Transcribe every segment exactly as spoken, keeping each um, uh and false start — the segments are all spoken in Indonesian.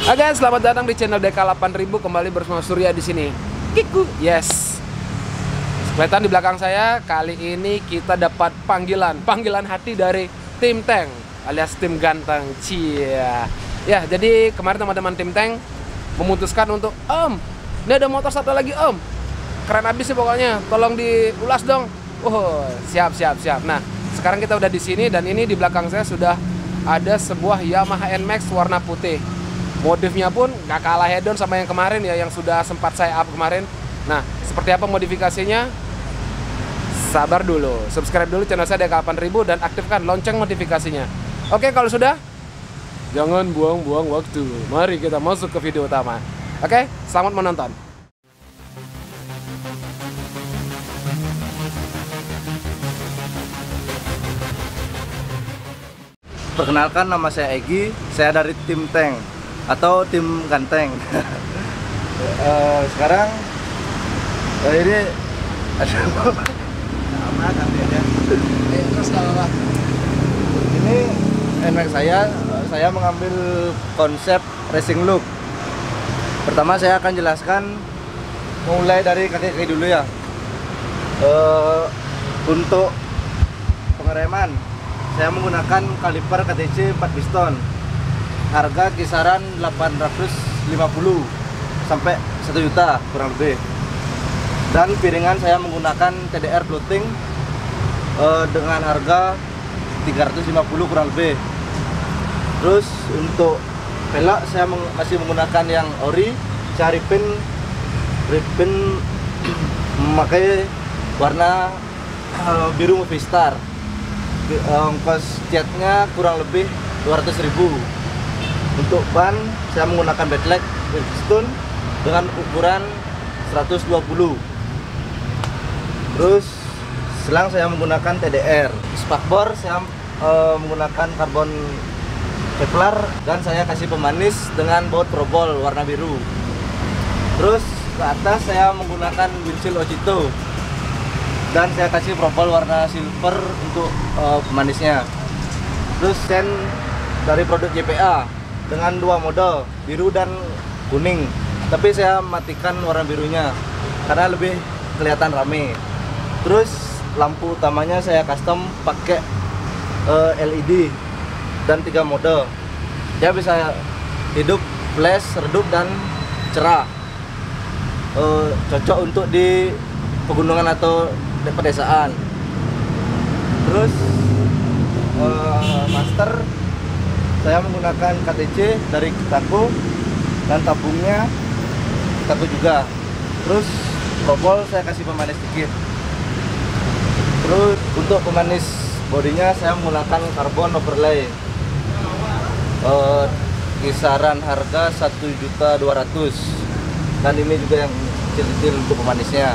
Oke, selamat datang di channel D K delapan ribu, kembali bersama Surya di sini. Kiku, yes. Kelihatan di belakang saya, kali ini kita dapat panggilan, panggilan hati dari tim Tank alias tim ganteng. Cia. Ya, jadi kemarin teman-teman tim Tank memutuskan untuk, Om, ini ada motor satu lagi Om, keren abis sih pokoknya, tolong diulas dong. Oh, siap, siap, siap. Nah, sekarang kita udah di sini dan ini di belakang saya sudah ada sebuah Yamaha N Max warna putih. Modifnya pun gak kalah hedon sama yang kemarin ya, yang sudah sempat saya up kemarin. Nah, seperti apa modifikasinya? Sabar dulu, subscribe dulu channel saya D K delapan ribu dan aktifkan lonceng notifikasinya. Oke, kalau sudah, jangan buang-buang waktu. Mari kita masuk ke video utama. Oke, selamat menonton. Perkenalkan, nama saya Egi, saya dari tim Tank atau tim ganteng. uh, sekarang uh, ini ada sama ganti aja. Eh, terus apa? Ini N Max saya, saya mengambil konsep racing look. Pertama saya akan jelaskan mulai dari kaki-kaki dulu ya. Uh, untuk pengereman saya menggunakan kaliper K T C empat piston. Harga kisaran delapan ratus lima puluh sampai satu juta kurang lebih. Dan piringan saya menggunakan T D R floating eh, dengan harga tiga ratus lima puluh kurang lebih. Terus untuk pelak saya meng masih menggunakan yang ori. Saya ripin ripin memakai warna eh, biru Movie Star. Ongkos catnya kurang lebih dua ratus ribu. Untuk ban saya menggunakan Badleg Bridgestone dengan ukuran seratus dua puluh. Terus selang saya menggunakan T D R. Spakbor saya e, menggunakan karbon Kevlar dan saya kasih pemanis dengan baut probol warna biru. Terus ke atas saya menggunakan windshield Ojito dan saya kasih probol warna silver untuk e, pemanisnya. Terus sen dari produk J P A dengan dua mode, biru dan kuning. Tapi saya matikan warna birunya karena lebih kelihatan rame. Terus lampu utamanya saya custom pakai uh, L E D dan tiga mode. Dia bisa hidup, flash, redup dan cerah. Uh, cocok untuk di pegunungan atau di pedesaan. Terus uh, master saya menggunakan K T C dari Kitaku dan tabungnya Kitaku juga. Terus probol saya kasih pemanis sedikit. Terus untuk pemanis bodinya saya menggunakan karbon overlay. Uh, kisaran harga satu juta dua ratus ribu. Dan ini juga yang kecil-kecil untuk pemanisnya.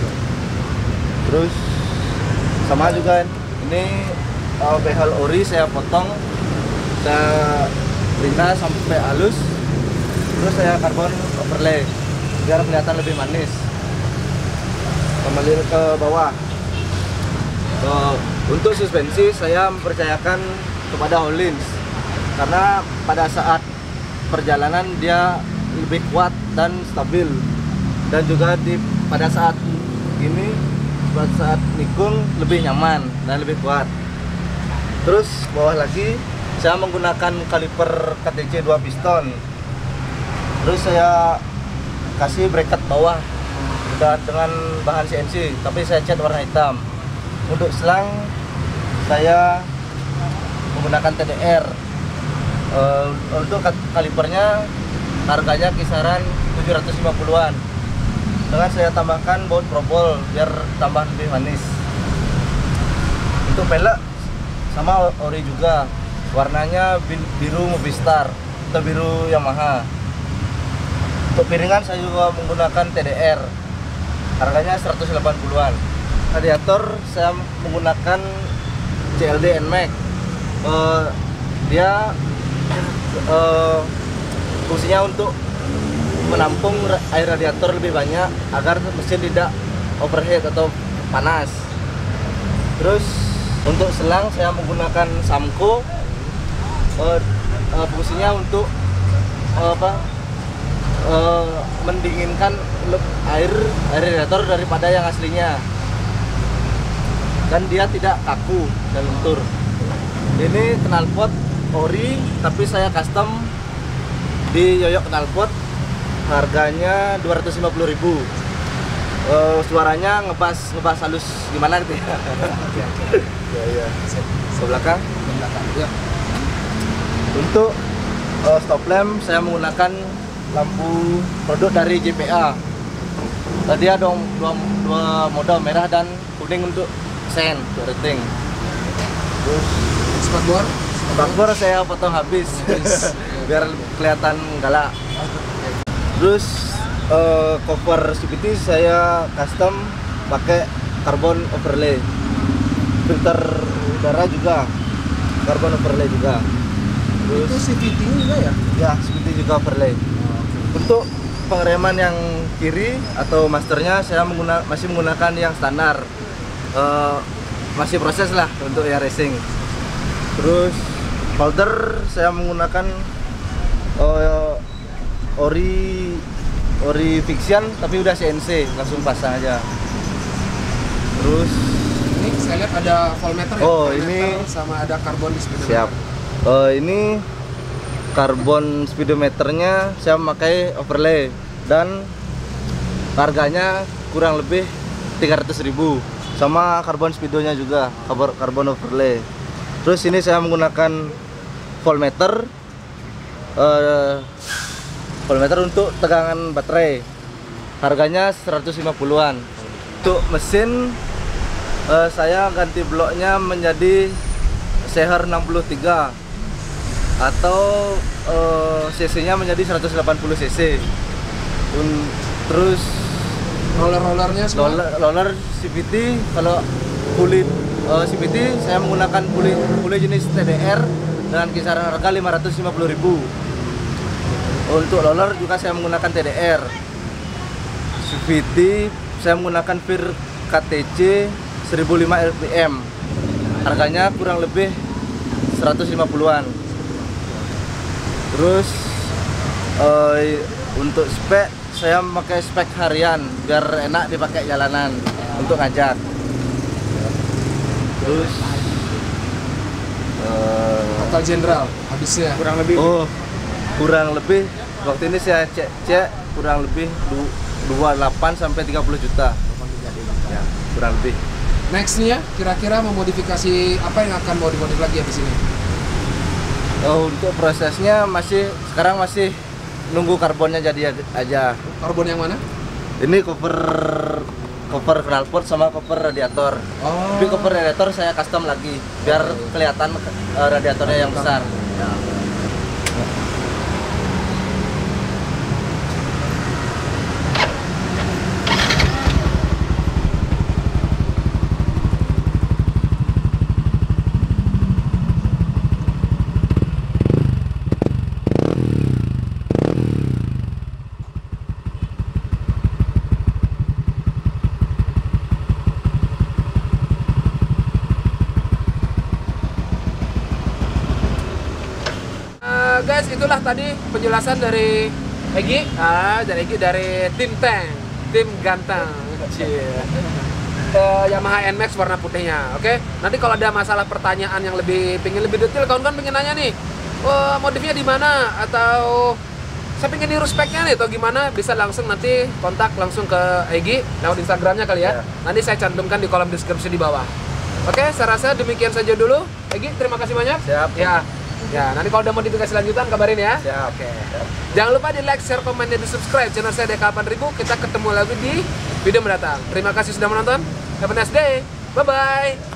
Terus sama juga ini uh, behel ori saya potong. Saya ringkas sampai halus, terus saya karbon overlay biar kelihatan lebih manis. Kembali ke bawah. So, untuk suspensi saya mempercayakan kepada Hollins karena pada saat perjalanan dia lebih kuat dan stabil, dan juga di pada saat ini pada saat nikung lebih nyaman dan lebih kuat. Terus bawah lagi saya menggunakan kaliper K T C dua piston. Terus saya kasih bracket bawah dengan bahan C N C, tapi saya cat warna hitam. Untuk selang saya menggunakan T D R. Uh, untuk kalipernya harganya kisaran tujuh ratus lima puluhan. Dengan saya tambahkan baut probol biar tambah lebih manis. Untuk pelek sama ori juga. Warnanya biru Movie Star atau biru Yamaha. Untuk piringan saya juga menggunakan T D R. Harganya seratus delapan puluhan. Radiator saya menggunakan C L D N Max. Uh, dia uh, fungsinya untuk menampung air radiator lebih banyak agar mesin tidak overheat atau panas. Terus untuk selang saya menggunakan Samco. Uh, uh, fungsinya untuk eh, apa eh, mendinginkan le- air air radiator daripada yang aslinya, dan dia tidak kaku dan lentur. Ini knalpot ori tapi saya custom di Yoyok Knalpot, harganya dua ratus lima puluh ribu. Uh, suaranya ngebas ngebas halus gimana gitu ya. Ya ya. Ke belakang. Ke belakang. Ya. Untuk uh, stop lamp saya menggunakan lampu produk dari J P A. Tadi ada dua, dua mode, merah dan kuning untuk sen, untuk rating. Terus Spakbor. bakbor saya potong habis, habis. Biar kelihatan galak. Terus uh, cover C V T saya custom pakai carbon overlay. Filter udara juga carbon overlay juga. Terus Itu C V T juga ya? ya C V T juga overlay. Untuk pengereman yang kiri atau masternya saya mengguna, masih menggunakan yang standar. Uh, masih proses lah untuk yang racing. Terus folder saya menggunakan uh, ori ori fiction tapi udah C N C, langsung pasang aja. Terus Ini saya lihat ada voltmeter ya? Oh, Voltmeter ini- sama ada karbon di speedometer. siap. Uh, ini karbon speedometernya saya memakai overlay dan harganya kurang lebih tiga ratus ribu, sama karbon speedonya juga karbon karbon overlay. Terus ini saya menggunakan voltmeter, uh, voltmeter untuk tegangan baterai, harganya seratus lima puluhan. Untuk mesin uh, saya ganti bloknya menjadi Seher enam puluh tiga atau uh, cc-nya menjadi seratus delapan puluh cc. Un- terus Roller-rollernya semua? roller, roller C V T, kalau puli uh, C V T saya menggunakan puli puli jenis T D R dengan kisaran harga lima ratus lima puluh ribu. Untuk roller juga saya menggunakan T D R. C V T saya menggunakan Vir K T C seribu lima R P M, harganya kurang lebih seratus lima puluhan. Terus uh, untuk spek saya memakai spek harian biar enak dipakai jalanan untuk ngajak. Terus uh, Total general habisnya kurang lebih. oh kurang lebih waktu ini saya cek-cek kurang lebih du- dua puluh delapan sampai tiga puluh juta. Ya, kurang lebih. Next nih ya, kira-kira memodifikasi apa yang akan mau dimodif lagi ya di sini? Oh, untuk prosesnya masih sekarang masih nunggu karbonnya jadi aja. Karbon yang mana? Ini cover cover knalpot sama cover radiator. Oh. Tapi cover radiator saya custom lagi biar kelihatan uh, radiatornya yang besar. Ya. Eh, guys, itulah tadi penjelasan dari Egi, ah, dari Egi dari tim Tank, tim ganteng, Cie. Eh, Yamaha N Max warna putihnya, oke? Nanti kalau ada masalah pertanyaan yang lebih pengen lebih detail, kawan-kawan pengen nanya nih, oh, modifnya di mana atau saya pengen niru speknya nih atau gimana, bisa langsung nanti kontak langsung ke Egi lewat Instagramnya kali ya. Ya. Nanti saya cantumkan di kolom deskripsi di bawah. Oke, saya rasa demikian saja dulu. Egi, terima kasih banyak. Siap. Ya. Ya, nanti kalau ada modifikasi lanjutan kabarin ya. Siap. Oke. Jangan lupa di like, share, komen, dan di subscribe channel saya D K delapan ribu. Kita ketemu lagi di video mendatang. Terima kasih sudah menonton. Have a nice day. Bye bye.